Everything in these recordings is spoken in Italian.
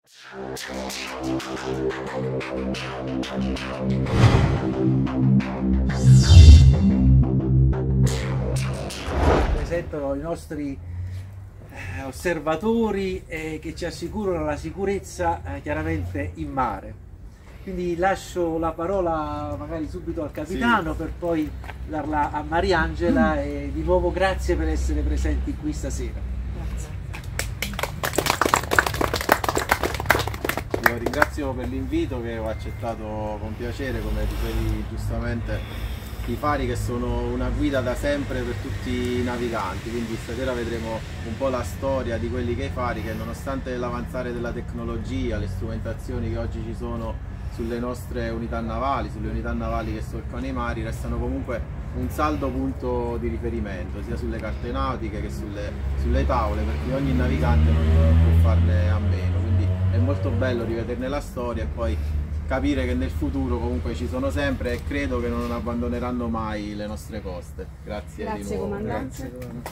Presento i nostri osservatori che ci assicurano la sicurezza chiaramente in mare. Quindi lascio la parola magari subito al capitano, sì, per poi darla a Mariangela, e di nuovo grazie per essere presenti qui stasera. Grazie. Io ringrazio per l'invito che ho accettato con piacere, come dicevi giustamente. I fari che sono una guida da sempre per tutti i naviganti, quindi stasera vedremo un po' la storia di quelli che i fari, che nonostante l'avanzare della tecnologia, le strumentazioni che oggi ci sono sulle nostre unità navali, sulle unità navali che solcano i mari, restano comunque un saldo punto di riferimento, sia sulle carte nautiche che sulle tavole, perché ogni navigante non può farne a meno, quindi è molto bello rivederne la storia e poi capire che nel futuro comunque ci sono sempre e credo che non abbandoneranno mai le nostre coste. Grazie di nuovo. Comandante.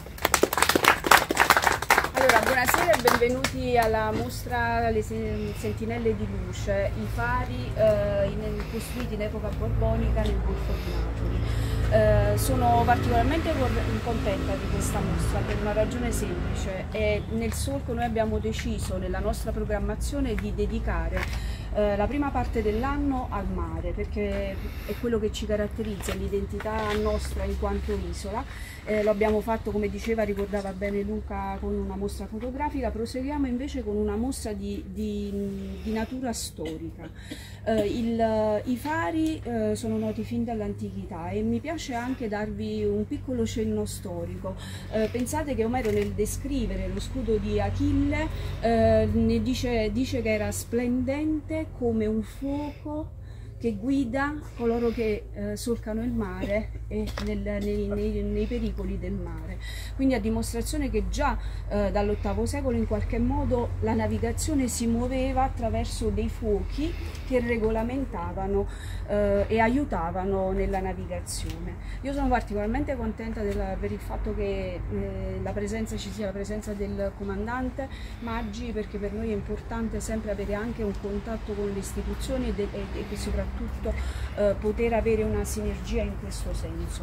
Allora, buonasera e benvenuti alla mostra Le Sentinelle di Luce, i fari costruiti in epoca borbonica nel Golfo di Napoli. Sono particolarmente contenta di questa mostra per una ragione semplice: e nel solco noi abbiamo deciso nella nostra programmazione di dedicare la prima parte dell'anno al mare, perché è quello che ci caratterizza, l'identità nostra in quanto isola. Lo abbiamo fatto, come diceva, ricordava bene Luca, con una mostra fotografica. Proseguiamo invece con una mostra di natura storica. I fari sono noti fin dall'antichità e mi piace anche darvi un piccolo cenno storico. Pensate che Omero, nel descrivere lo scudo di Achille, ne dice che era splendente come un fuoco che guida coloro che solcano il mare e nei pericoli del mare. Quindi a dimostrazione che già dall'VIII secolo in qualche modo la navigazione si muoveva attraverso dei fuochi che regolamentavano e aiutavano nella navigazione. Io sono particolarmente contenta per il fatto che ci sia la presenza del comandante Maggi, perché per noi è importante sempre avere anche un contatto con le istituzioni e soprattutto poter avere una sinergia in questo senso.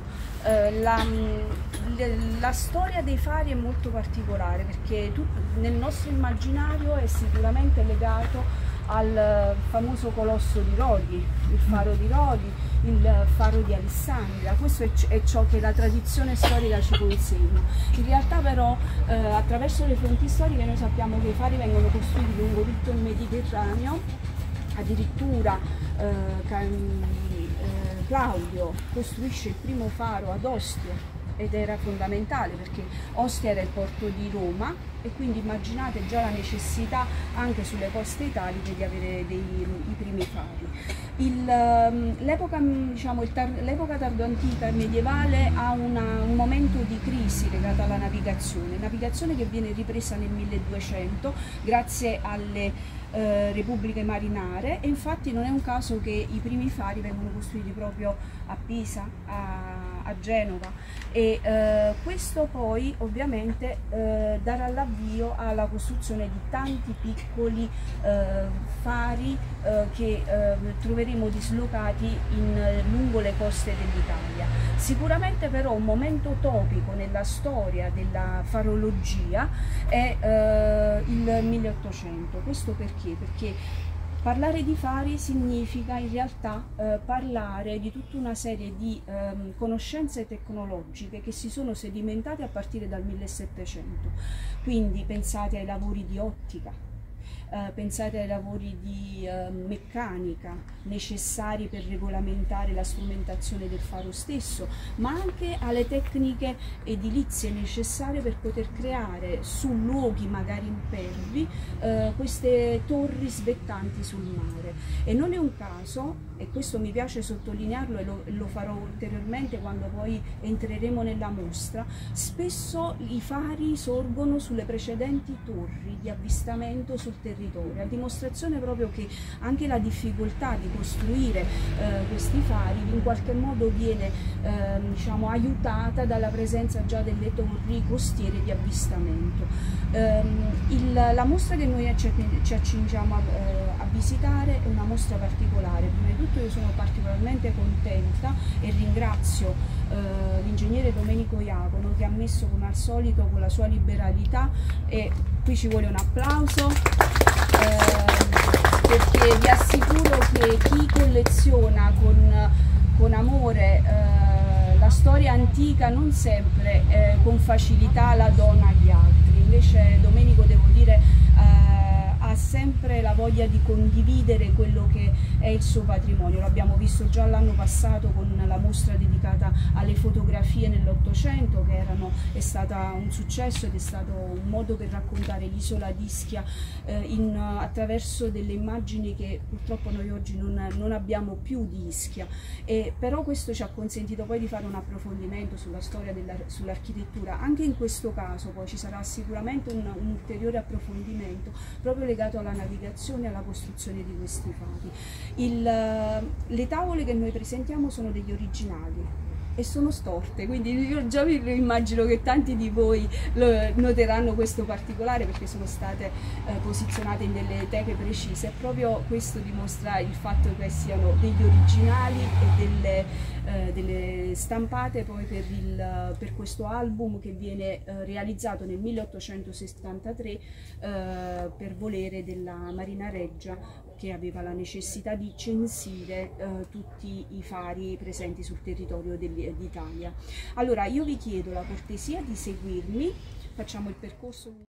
La storia dei fari è molto particolare, perché nel nostro immaginario è sicuramente legato al famoso colosso di Rodi, il faro di Rodi, il faro di Alessandria. Questo è ciò che la tradizione storica ci consegna. In realtà però attraverso le fonti storiche noi sappiamo che i fari vengono costruiti lungo tutto il Mediterraneo. Addirittura Claudio costruisce il primo faro ad Ostia, ed era fondamentale perché Ostia era il porto di Roma, e quindi immaginate già la necessità anche sulle coste italiche di avere i primi fari. L'epoca tardoantica e medievale ha un momento di crisi legata alla navigazione che viene ripresa nel 1200 grazie alle repubbliche marinare, e infatti non è un caso che i primi fari vengono costruiti proprio a Pisa, a Genova, e questo poi ovviamente darà l'avvio alla costruzione di tanti piccoli fari che troveremo dislocati lungo le coste dell'Italia. Sicuramente però un momento topico nella storia della farologia è il 1800. Questo perché? Perché parlare di fari significa in realtà parlare di tutta una serie di conoscenze tecnologiche che si sono sedimentate a partire dal 1700. Quindi pensate ai lavori di ottica, pensate ai lavori di meccanica necessari per regolamentare la strumentazione del faro stesso, ma anche alle tecniche edilizie necessarie per poter creare su luoghi magari impervi queste torri svettanti sul mare. E non è un caso, e questo mi piace sottolinearlo e lo farò ulteriormente quando poi entreremo nella mostra, spesso i fari sorgono sulle precedenti torri di avvistamento sul territorio territorio, a dimostrazione proprio che anche la difficoltà di costruire questi fari in qualche modo viene diciamo, aiutata dalla presenza già delle torri costiere di avvistamento. La mostra che noi ci accingiamo a visitare è una mostra particolare. Prima di tutto io sono particolarmente contenta e ringrazio l'ingegnere Domenico Iacono, che ha messo come al solito con la sua liberalità, e qui ci vuole un applauso, perché vi assicuro che chi colleziona con amore la storia antica non sempre con facilità la dona agli altri. Invece Domenico, devo dire, ha sempre la voglia di condividere quello che è il suo patrimonio. L'abbiamo visto già l'anno passato con la mostra dedicata alle fotografie nell'Ottocento, che è stata un successo ed è stato un modo per raccontare l'isola di Ischia attraverso delle immagini che purtroppo noi oggi non abbiamo più di Ischia. Però questo ci ha consentito poi di fare un approfondimento sulla storia, sull'architettura. Anche in questo caso poi ci sarà sicuramente un ulteriore approfondimento proprio legato alla navigazione e alla costruzione di questi fari. Le tavole che noi presentiamo sono degli originali e sono storte, quindi io già vi immagino che tanti di voi noteranno questo particolare, perché sono state posizionate in delle teche precise. Proprio questo dimostra il fatto che siano degli originali e delle stampate poi per questo album che viene realizzato nel 1873 per volere della Marina Reggia, che aveva la necessità di censire tutti i fari presenti sul territorio d'Italia. Allora io vi chiedo la cortesia di seguirmi, facciamo il percorso.